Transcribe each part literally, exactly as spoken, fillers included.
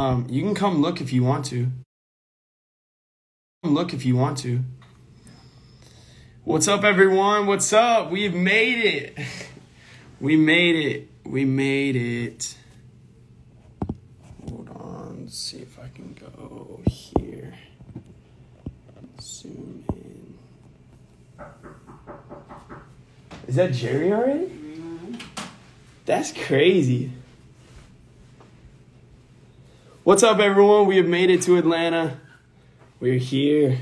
Um, you can come look if you want to. Come look if you want to. What's up, everyone? What's up? We've made it. We made it. We made it. Hold on. Let's see if I can go here. Zoom in. Is that Jerry already? Mm-hmm. That's crazy. What's up, everyone? We have made it to Atlanta. We're here.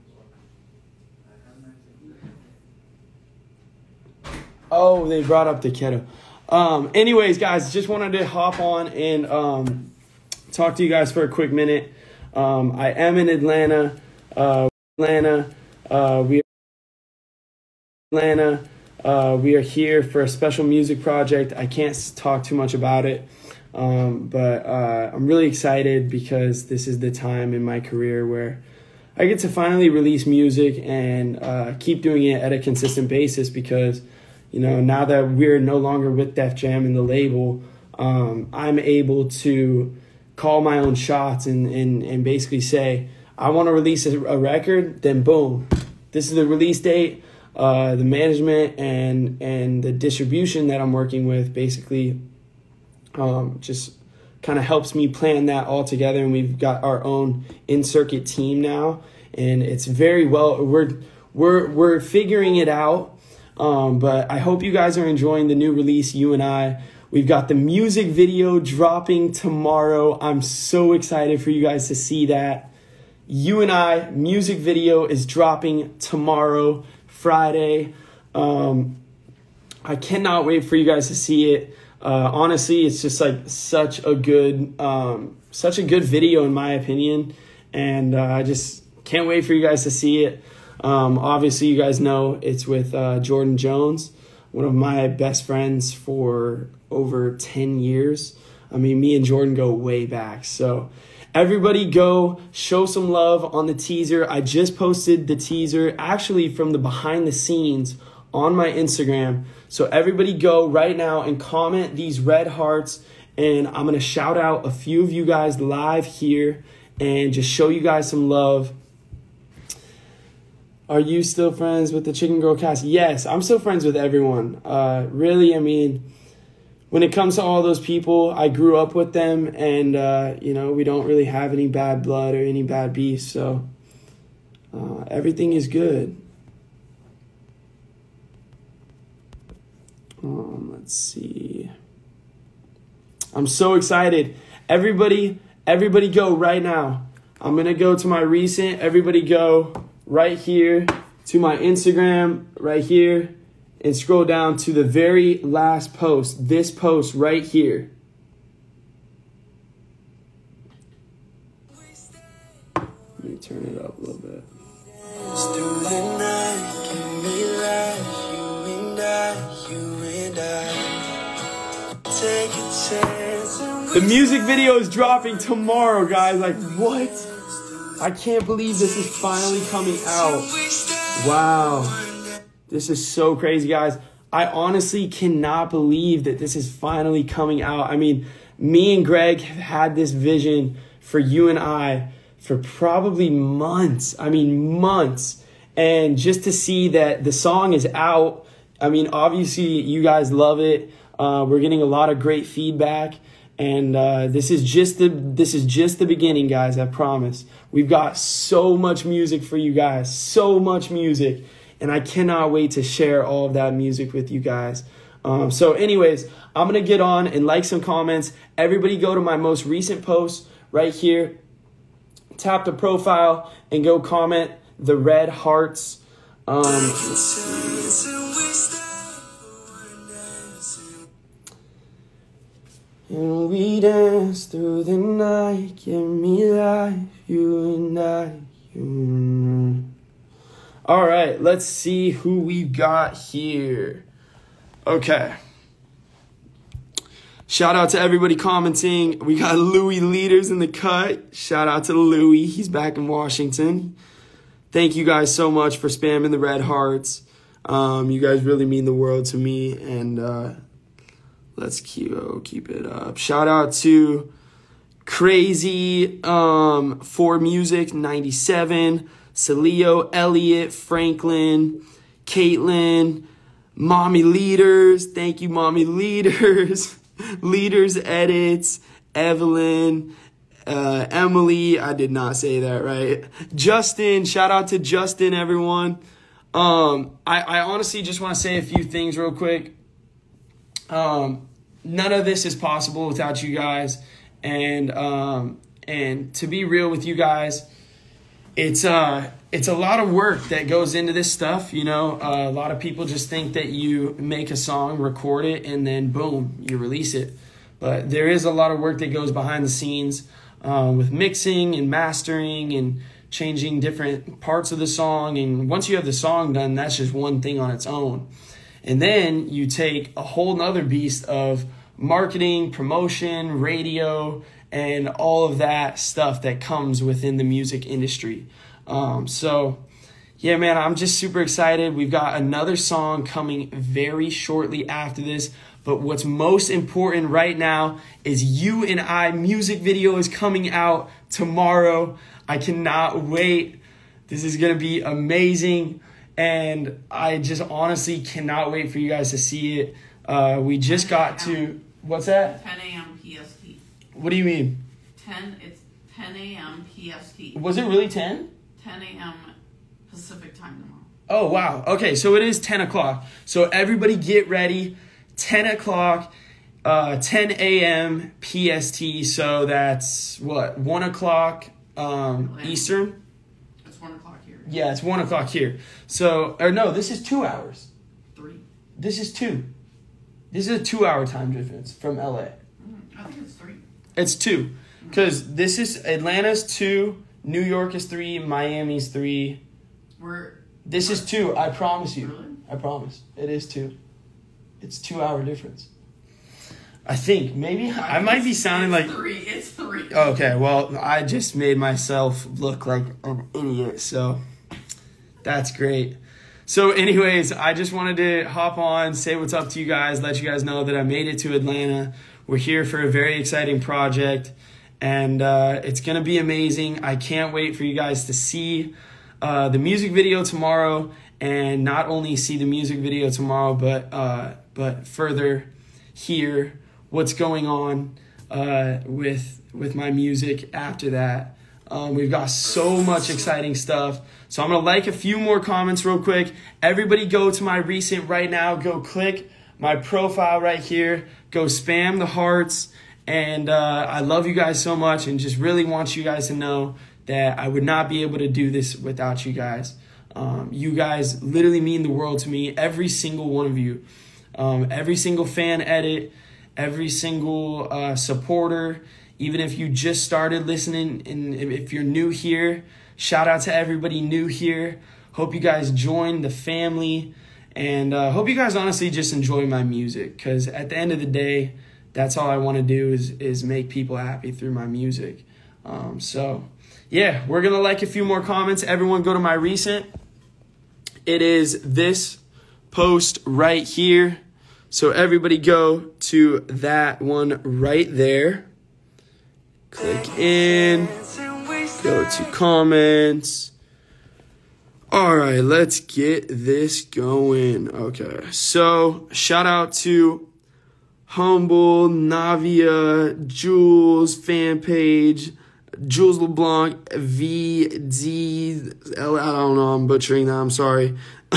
Oh, they brought up the keto. Um, anyways, guys, just wanted to hop on and um, talk to you guys for a quick minute. Um, I am in Atlanta. Uh, Atlanta. Uh, we Atlanta. Uh, we are here for a special music project. I can't talk too much about it, um, but uh, I'm really excited because this is the time in my career where I get to finally release music and uh, keep doing it at a consistent basis because, you know, now that we're no longer with Def Jam and the label, um, I'm able to call my own shots and, and, and basically say, I want to release a, a record, then boom, this is the release date. Uh, the management and and the distribution that I'm working with basically um, just kind of helps me plan that all together. And we've got our own in-circuit team now, and it's very well. We're we're we're figuring it out. Um, but I hope you guys are enjoying the new release, You and I. We've got the music video dropping tomorrow. I'm so excited for you guys to see that. You and I music video is dropping tomorrow, Friday. Um, I cannot wait for you guys to see it. Uh, honestly, it's just like such a good, um, such a good video in my opinion, and uh, I just can't wait for you guys to see it. Um, obviously, you guys know it's with uh, Jordan Jones, one of my best friends for over ten years. I mean, me and Jordan go way back. So everybody go show some love on the teaser. I just posted the teaser actually from the behind the scenes on my Instagram. So everybody go right now and comment these red hearts. And I'm going to shout out a few of you guys live here and just show you guys some love. Are you still friends with the Chicken Girl cast? Yes, I'm still friends with everyone. Uh, really, I mean, when it comes to all those people, I grew up with them, and, uh, you know, we don't really have any bad blood or any bad beef, so uh, everything is good. Um, let's see. I'm so excited. Everybody, everybody go right now. I'm going to go to my recent. Everybody go right here to my Instagram right here and scroll down to the very last post, this post right here. Let me turn it up a little bit. The music video is dropping tomorrow, guys. Like, what? I can't believe this is finally coming out. Wow. This is so crazy, guys. I honestly cannot believe that this is finally coming out. I mean, me and Greg have had this vision for You and I for probably months. I mean, months. And just to see that the song is out, I mean, obviously you guys love it. Uh, we're getting a lot of great feedback. And uh, this is just the this is just the beginning, guys. I promise. We've got so much music for you guys, so much music, and I cannot wait to share all of that music with you guys. Um, so, anyways, I'm gonna get on and like some comments. Everybody, go to my most recent post right here. Tap the profile and go comment the red hearts. Um, let's see. And we dance through the night, give me life, you and I, you and I. All right, let's see who we've got here. Okay. Shout out to everybody commenting. We got Louis Leaders in the cut. Shout out to Louis. He's back in Washington. Thank you guys so much for spamming the red hearts. Um, you guys really mean the world to me, and uh, let's keep, oh, keep it up. Shout out to Crazy, um, For Music ninety-seven, Saleo, Elliot, Franklin, Caitlin, Mommy Leaders, thank you, Mommy Leaders, Leaders Edits, Evelyn, uh, Emily, I did not say that right, Justin, shout out to Justin, everyone. Um, I, I honestly just want to say a few things real quick. Um, none of this is possible without you guys, and um, and to be real with you guys, it's uh it's a lot of work that goes into this stuff. You know, uh, a lot of people just think that you make a song, record it, and then boom, you release it. But there is a lot of work that goes behind the scenes uh, with mixing and mastering and changing different parts of the song. And once you have the song done, that's just one thing on its own. And then you take a whole nother beast of marketing, promotion, radio, and all of that stuff that comes within the music industry. Um, so, yeah, man, I'm just super excited. We've got another song coming very shortly after this. But what's most important right now is You and I music video is coming out tomorrow. I cannot wait. This is going to be amazing. And I just honestly cannot wait for you guys to see it. Uh, we just got to, what's that? ten A M P S T. What do you mean? ten, it's ten A M P S T. Was it really ten? ten A M Pacific time tomorrow. Oh, wow. Okay, so it is ten o'clock. So everybody get ready. ten o'clock, uh, ten A M P S T. So that's, what, one o'clock um, Eastern? It's one o'clock here. Yeah, it's one o'clock here. So, or no, this is two hours. Three. This is two. This is a two-hour time difference from L A. Mm, I think it's three. It's two. Because this is, Atlanta's two, New York is three, Miami's three. We're, This we're, is two, I promise you. Really? I promise. It is two. It's two-hour difference. I think. Maybe. I, I might be sounding it's like... three. It's three. Okay, well, I just made myself look like an idiot, so that's great. So anyways, I just wanted to hop on, say what's up to you guys, let you guys know that I made it to Atlanta. We're here for a very exciting project, and uh, it's going to be amazing. I can't wait for you guys to see uh, the music video tomorrow, and not only see the music video tomorrow, but uh, but further hear what's going on uh, with with my music after that. Um, we've got so much exciting stuff. So I'm going to like a few more comments real quick. Everybody go to my recent right now. Go click my profile right here. Go spam the hearts. And uh, I love you guys so much and just really want you guys to know that I would not be able to do this without you guys. Um, you guys literally mean the world to me. Every single one of you. Um, every single fan edit. Every single uh, supporter. Even if you just started listening and if you're new here, shout out to everybody new here. Hope you guys join the family, and uh, hope you guys honestly just enjoy my music, because at the end of the day, that's all I want to do is, is make people happy through my music. Um, so, yeah, we're going to like a few more comments. Everyone go to my recent. It is this post right here. So everybody go to that one right there. Click in, go to comments. All right, let's get this going. Okay, so shout out to Humble, Navia, Jules, fan page, Jules LeBlanc, V D L, I don't know, I'm butchering that, I'm sorry.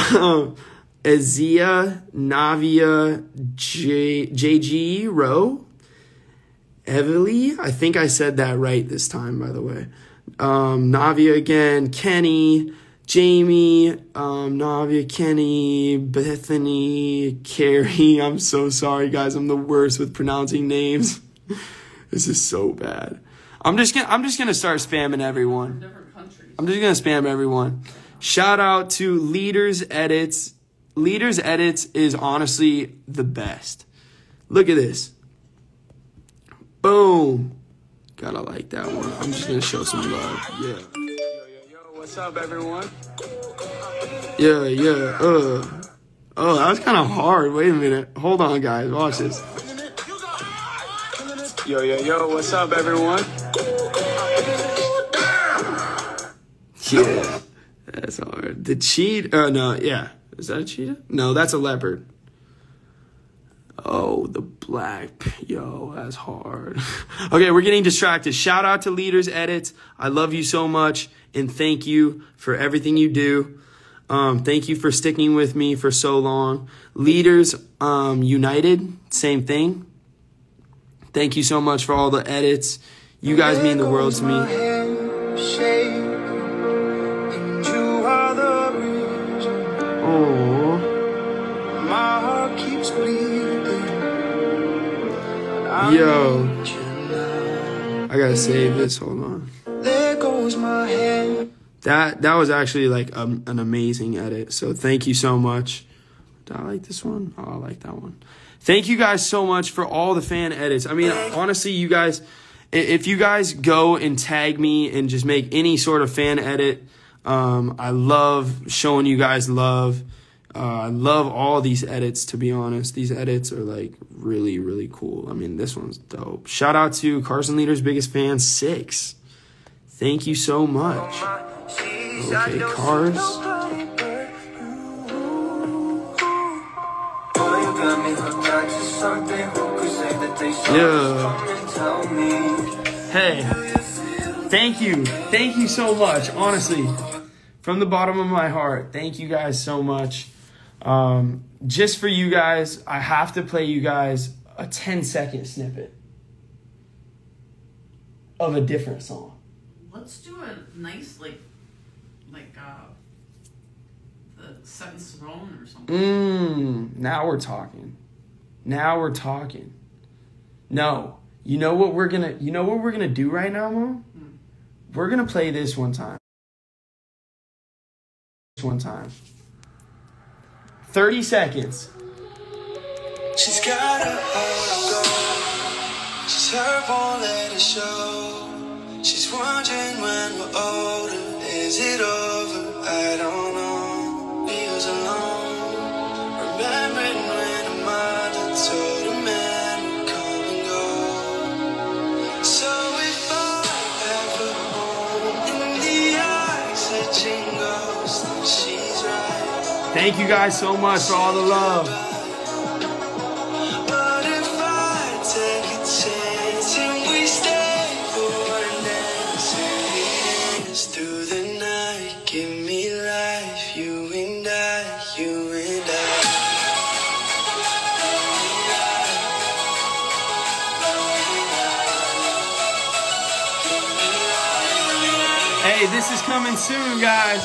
Azia, Navia, J, JG, Rowe. Evely, I think I said that right this time, by the way. Um, Navia again, Kenny, Jamie, um, Navia, Kenny, Bethany, Carrie. I'm so sorry, guys. I'm the worst with pronouncing names. This is so bad. I'm just gonna, I'm just gonna start spamming everyone. Different countries. I'm just gonna spam everyone. Shout out to Leaders Edits. Leaders Edits is honestly the best. Look at this. Boom. Gotta like that one. I'm just gonna show some love. Yeah. Yo, yo, yo. What's up, everyone? Yeah, yeah. Uh. Oh, that was kind of hard. Wait a minute. Hold on, guys. Watch this. Yo, yo, yo, what's up, everyone? Yeah, that's hard. The cheetah, oh, no, yeah. Is that a cheetah? No, that's a leopard. Oh, the black, yo, that's hard. Okay, we're getting distracted. Shout out to Leaders Edits. I love you so much, and thank you for everything you do. Um, thank you for sticking with me for so long. Leaders um, United, same thing. Thank you so much for all the edits. You guys mean the world to me. Oh, my heart keeps bleeding. Yo, I gotta save this. Hold on. There goes my hand. That that was actually like um, an amazing edit. So thank you so much. Do I like this one? Oh, I like that one. Thank you guys so much for all the fan edits. I mean, honestly, you guys, if you guys go and tag me and just make any sort of fan edit, um, I love showing you guys love. Uh, I love all these edits, to be honest. These edits are like really, really cool. I mean, this one's dope. Shout out to Carson Leader's biggest fan, Six. Thank you so much. Okay, Cars. Yeah. Hey, thank you. Thank you so much. Honestly, from the bottom of my heart, thank you guys so much. Um, just for you guys, I have to play you guys a ten second snippet of a different song. Let's do a nice, like, like, uh, the Set in Stone or something. Mmm, now we're talking. Now we're talking. No, you know what we're gonna, you know what we're gonna do right now, Mom? Hmm. We're gonna play this one time. This one time. thirty seconds. She's got a heart of gold. She's her won't let it show. She's wondering when we're older. Is it over? I don't know. Feels alone. Remembering when a mother told a man would come and go. So if I ever home in the oxygen goes, then she's right. Thank you guys so much for all the love. Hey, this is coming soon, guys.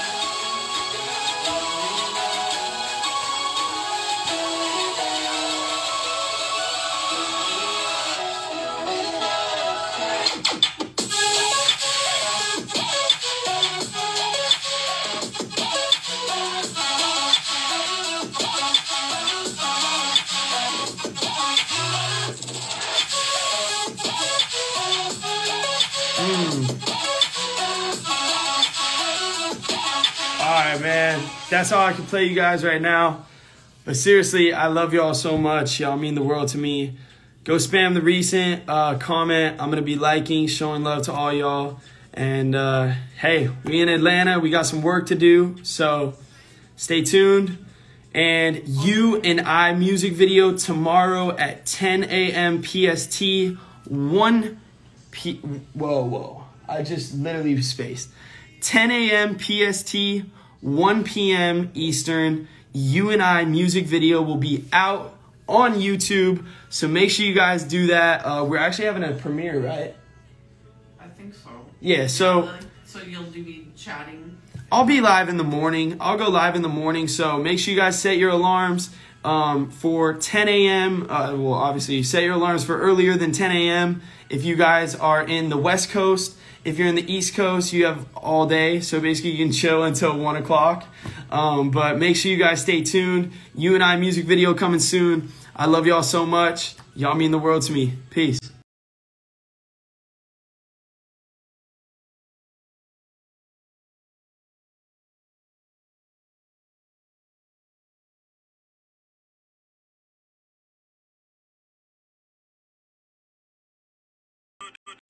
Alright, man. That's all I can play you guys right now. But seriously, I love y'all so much. Y'all mean the world to me. Go spam the recent, uh, comment. I'm going to be liking, showing love to all y'all. And, uh, hey, we in Atlanta. We got some work to do. So, stay tuned. And You and I music video tomorrow at ten A M P S T, one P... Whoa, whoa. I just literally spaced. ten A M P S T, one P M Eastern. You and I music video will be out on YouTube, so make sure you guys do that. Uh, we're actually having a premiere, right? I think so. Yeah, so... So you'll be chatting? I'll be live in the morning. I'll go live in the morning, so make sure you guys set your alarms um, for ten A M Uh, well, obviously, set your alarms for earlier than ten A M If you guys are in the West Coast. If you're in the East Coast, you have all day, so basically you can chill until one o'clock. Um, but make sure you guys stay tuned. You and I music video coming soon. I love y'all so much. Y'all mean the world to me. Peace.